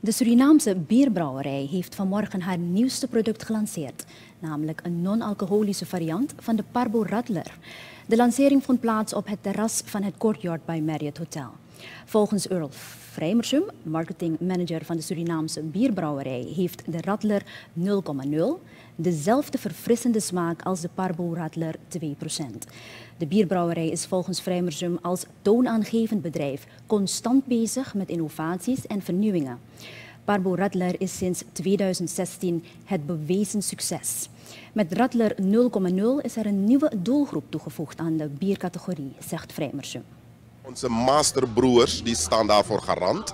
De Surinaamse bierbrouwerij heeft vanmorgen haar nieuwste product gelanceerd, namelijk een non-alcoholische variant van de Parbo Radler. De lancering vond plaats op het terras van het Courtyard by Marriott Hotel. Volgens Earl Vrijmersum, marketingmanager van de Surinaamse bierbrouwerij, heeft de Radler 0,0 dezelfde verfrissende smaak als de Parbo Radler 2%. De bierbrouwerij is volgens Vrijmersum als toonaangevend bedrijf constant bezig met innovaties en vernieuwingen. Parbo Radler is sinds 2016 het bewezen succes. Met Radler 0,0 is er een nieuwe doelgroep toegevoegd aan de biercategorie, zegt Vrijmersum. Onze masterbroers die staan daarvoor garant.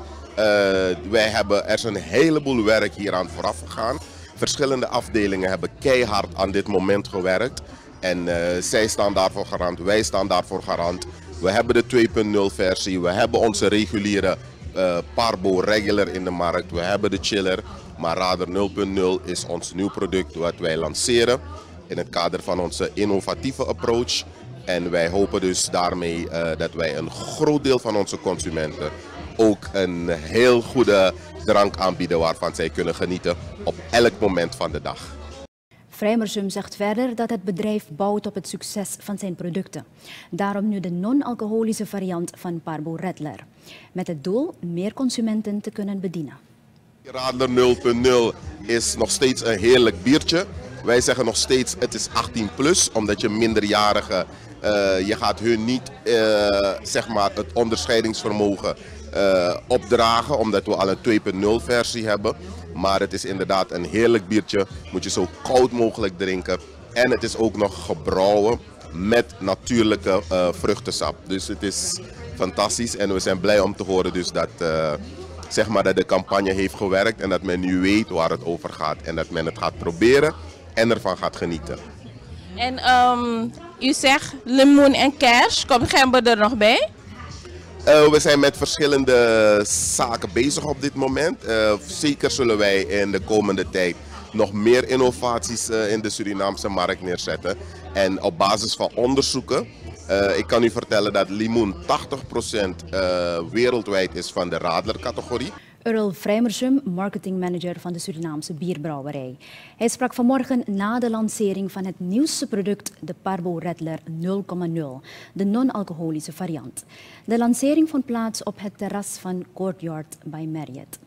Er is een heleboel werk hieraan vooraf gegaan. Verschillende afdelingen hebben keihard aan dit moment gewerkt. En zij staan daarvoor garant, wij staan daarvoor garant. We hebben de 2.0 versie, we hebben onze reguliere Parbo Regular in de markt. We hebben de chiller, maar Radler 0.0 is ons nieuw product wat wij lanceren in het kader van onze innovatieve approach. En wij hopen dus daarmee dat wij een groot deel van onze consumenten ook een heel goede drank aanbieden waarvan zij kunnen genieten op elk moment van de dag. Vrijmersum zegt verder dat het bedrijf bouwt op het succes van zijn producten. Daarom nu de non-alcoholische variant van Parbo Radler. Met het doel meer consumenten te kunnen bedienen. Radler 0.0 is nog steeds een heerlijk biertje. Wij zeggen nog steeds het is 18+, omdat je minderjarigen, je gaat hun niet zeg maar het onderscheidingsvermogen opdragen, omdat we al een 2.0 versie hebben. Maar het is inderdaad een heerlijk biertje, moet je zo koud mogelijk drinken. En het is ook nog gebrouwen met natuurlijke vruchtensap. Dus het is fantastisch en we zijn blij om te horen dus dat, zeg maar dat de campagne heeft gewerkt en dat men nu weet waar het over gaat. En dat men het gaat proberen en ervan gaat genieten. En u zegt limoen en kers, komt gember er nog bij? We zijn met verschillende zaken bezig op dit moment. Zeker zullen wij in de komende tijd nog meer innovaties in de Surinaamse markt neerzetten. En op basis van onderzoeken, ik kan u vertellen dat limoen 80% wereldwijd is van de Radler-categorie. Earl Vrijmersum, marketingmanager van de Surinaamse bierbrouwerij. Hij sprak vanmorgen na de lancering van het nieuwste product, de Parbo Radler 0,0, de non-alcoholische variant. De lancering vond plaats op het terras van Courtyard by Marriott.